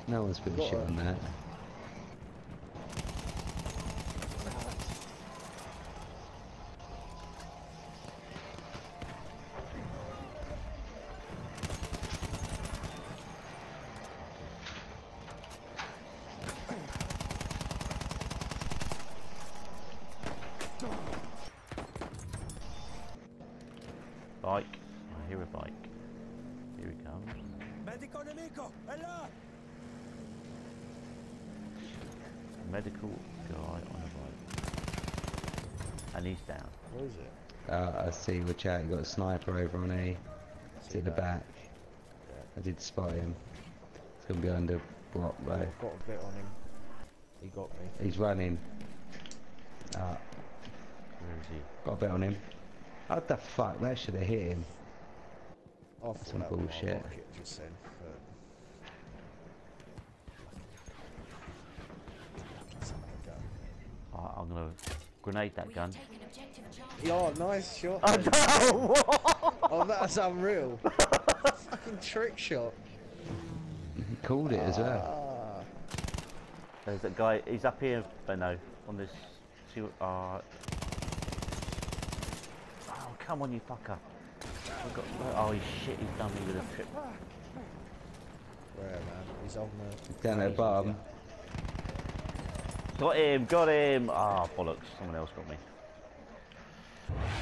No one's putting shit on that. Bike. I hear a bike. Here he comes. Medico nemico! È là! Medical guy on a bike. And he's down. Where is it? I see, watch out, you got a sniper over on A. It's at the back. Yeah. I did spot him. It's gonna be under block though. I've got a bit on him. He got me. He's running. Where is he? Got a bit on him. What the fuck? That should have hit him. I thought Some that was my bullshit. rocket just then, but... Let's have a go. I'm gonna grenade that gun. Oh, nice shot. Oh then. no! Oh, that's unreal. Fucking trick shot. He called it as well. There's that guy. He's up here, Benno, on this. See what? Oh, come on, you fucker! Oh shit! He's done me with a trip. Where, man? He's on the... Down at the bottom. Got him! Got him! Ah, bollocks! Someone else got me.